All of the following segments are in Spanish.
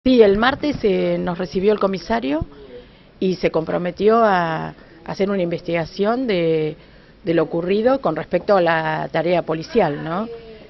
Sí, el martes nos recibió el comisario y se comprometió a hacer una investigación de lo ocurrido con respecto a la tarea policial, ¿no?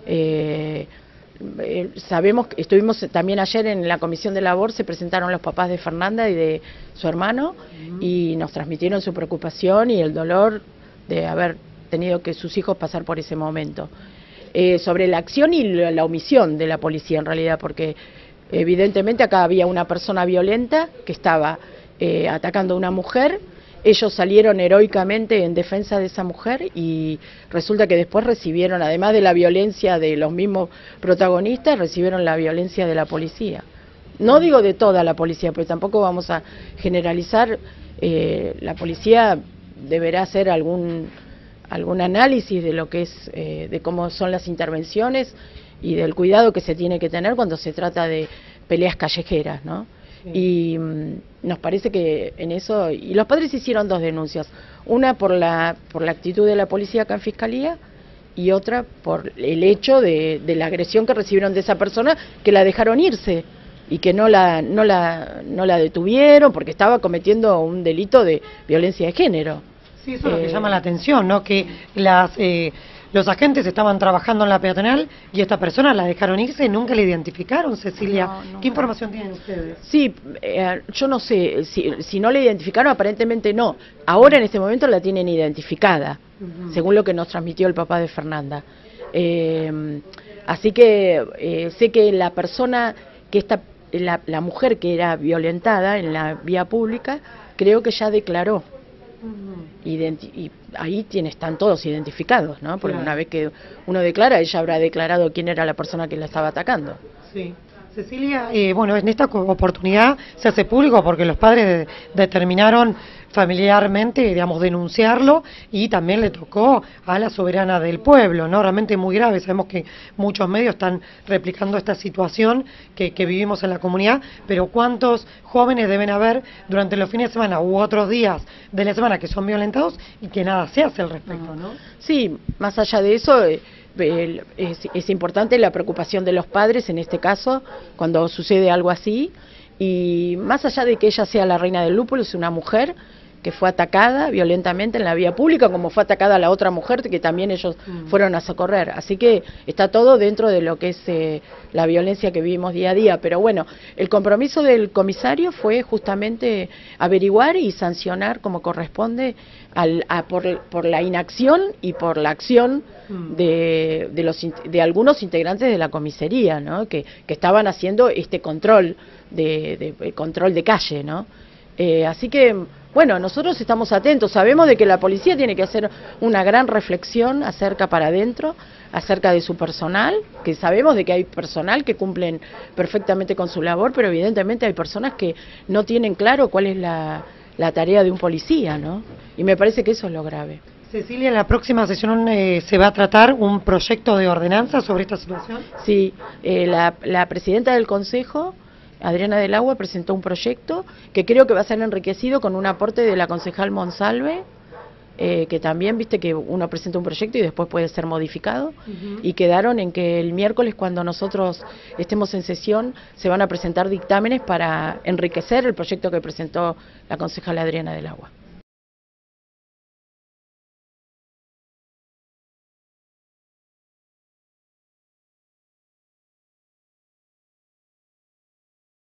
Sabemos que estuvimos también ayer en la comisión de labor, se presentaron los papás de Fernanda y de su hermano y nos transmitieron su preocupación y el dolor de haber tenido que sus hijos pasar por ese momento. Sobre la acción y la omisión de la policía en realidad, porque evidentemente acá había una persona violenta que estaba atacando a una mujer. Ellos salieron heroicamente en defensa de esa mujer y resulta que después recibieron, además de la violencia de los mismos protagonistas, recibieron la violencia de la policía. No digo de toda la policía, pero tampoco vamos a generalizar. La policía deberá hacer algún análisis de lo que es, de cómo son las intervenciones y del cuidado que se tiene que tener cuando se trata de peleas callejeras, ¿no? Y nos parece que en eso, y los padres hicieron dos denuncias, una por la actitud de la policía acá en Fiscalía y otra por el hecho de la agresión que recibieron de esa persona, que la dejaron irse y que no la detuvieron porque estaba cometiendo un delito de violencia de género. Sí, eso es lo que llama la atención, ¿no? Que los agentes estaban trabajando en la peatonal y esta persona la dejaron irse y nunca la identificaron, Cecilia. No. ¿Qué información tienen ustedes? Sí, yo no sé, si no la identificaron, aparentemente no. Ahora en este momento la tienen identificada, según lo que nos transmitió el papá de Fernanda. Así que sé que la persona, que la mujer que era violentada en la vía pública, creo que ya declaró. Y ahí están todos identificados, ¿no? Porque una vez que uno declara, ella habrá declarado quién era la persona que la estaba atacando. Sí. Cecilia, bueno, en esta oportunidad se hace público porque los padres determinaron familiarmente, digamos, denunciarlo y también le tocó a la soberana del pueblo, ¿no? Realmente muy grave. Sabemos que muchos medios están replicando esta situación que vivimos en la comunidad, pero ¿cuántos jóvenes deben haber durante los fines de semana u otros días de la semana que son violentados y que nada se hace al respecto, ¿no? Sí, más allá de eso, es importante la preocupación de los padres en este caso, cuando sucede algo así, y más allá de que ella sea la reina del lúpulo, es una mujer que fue atacada violentamente en la vía pública, como fue atacada la otra mujer que también ellos fueron a socorrer. Así que está todo dentro de lo que es la violencia que vivimos día a día. Pero bueno, el compromiso del comisario fue justamente averiguar y sancionar como corresponde por la inacción y por la acción de algunos integrantes de la comisaría, ¿no? que estaban haciendo este control de calle, ¿no? Así que, bueno, nosotros estamos atentos, sabemos de que la policía tiene que hacer una gran reflexión acerca de su personal, que sabemos de que hay personal que cumplen perfectamente con su labor, pero evidentemente hay personas que no tienen claro cuál es la tarea de un policía, ¿no? Y me parece que eso es lo grave. Cecilia, en la próxima sesión se va a tratar un proyecto de ordenanza sobre esta situación. Sí, la presidenta del Consejo, Adriana del Agua, presentó un proyecto que creo que va a ser enriquecido con un aporte de la concejal Monsalve, que también, viste que uno presenta un proyecto y después puede ser modificado, y quedaron en que el miércoles, cuando nosotros estemos en sesión, se van a presentar dictámenes para enriquecer el proyecto que presentó la concejal Adriana del Agua.